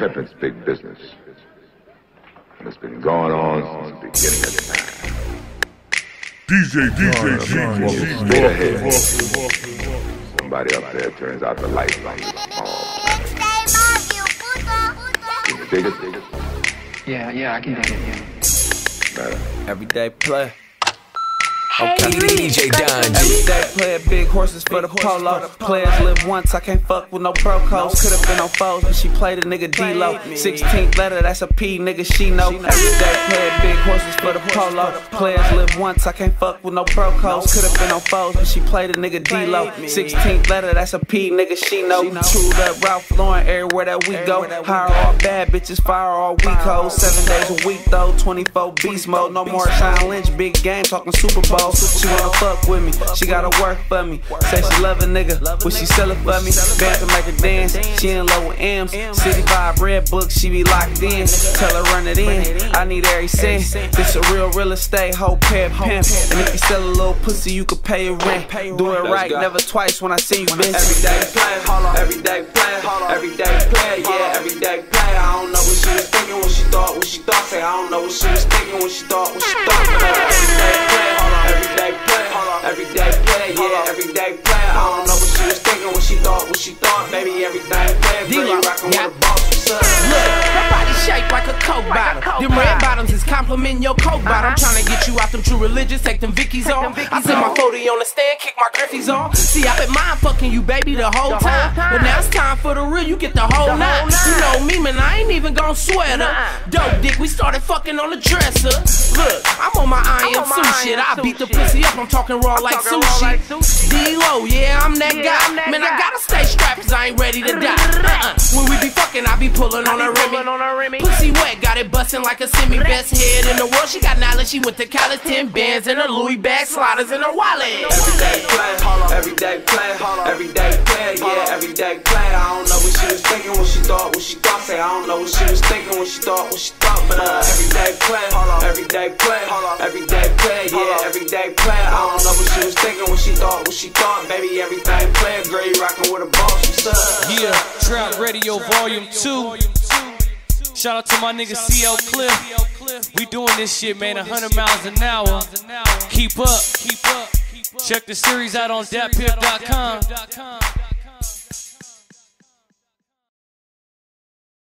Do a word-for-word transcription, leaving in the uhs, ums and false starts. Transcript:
pimping's big business. And it's been going on since the beginning of time. D J, D J, D J, straight ahead. Somebody up there turns out the lights on you. Can you dig it? Dig it? Yeah, yeah, I can dig it, yeah. Better. Everyday play. Okay, D J Don. Everyday player, big horses for the polo. Players live once, I can't fuck with no brocos. Could've been on foes, but she played a nigga D-Lo. sixteenth letter, that's a P, nigga, she know. Everyday player, big horses for the polo. Players live once, I can't fuck with no brocos. Could've been on foes, but she played a nigga D-Lo. sixteenth letter, that's a P, nigga, she know. True that Ralph Lauren, everywhere that we go. Hire all bad bitches, fire all weak hoes. Seven days a week though, twenty-four beast mode. No more Shine Lynch, big game, talking Super Bowl. She wanna fuck with me, she gotta work for me. Say she love a nigga, but she sell it for me. Band to make her dance, she in love with M's. City Vibe Red Book, she be locked in. Tell her run it in, I need every cent. This a real real estate, whole pair pimp. And if you sell a little pussy, you could pay your rent. Do it right, never twice when I see you, bitch. Everyday play, everyday play, everyday play, yeah, everyday play. I don't know what she was thinking, what she thought, what she thought. Say I don't know what she was thinking, what she thought, what she thought. Everyday play, everyday play, everyday play, yeah, everyday play. I don't know what she was thinking, what she thought, what she thought. Baby, everything play, girl, you rockin' with the boss, what's up? Look, her body shaped like a Coke bottle. Them red bottoms is complimenting your Coke bottom. Tryna get you out them True Religious, take them Vickies on. I set my forty on the stand, kick my Griffies on. See, I been mind fucking you, baby, the whole time. But now it's time for the real, you get the whole nine. You know me, man, I ain't even gon' sweat her. Dope dick, we started fucking on the dresser. Look, I'm on my I am Sue shit. I beat the pussy up, I'm talking raw like sushi. D-Lo, yeah, I'm that guy. Man, I gotta stay strapped cause I ain't ready to die. Uh-uh. When we be fucking, I be pulling on her Remy. Pussy wet, got it bustin' like a semi. Best head in the world, she got knowledge. She went to college, ten bands in her Louis bag, sliders in her wallet. Everyday play, everyday play, everyday play, yeah, everyday play. I don't know what she was thinking, what she thought, what she thought. Say I don't know what she was thinking, what she thought, what she thought. But uh, everyday play, everyday play, everyday play, yeah, everyday play. I don't know what she was thinking, what she thought, what she thought. Baby, everything play, girl, you rockin' with a boss, what's up? Yeah, Trap Radio Volume two. Shout out to my nigga C L Cliff. We doing this shit, man, one hundred miles an hour. Keep up, keep up. Check the series out on dat pip dot com.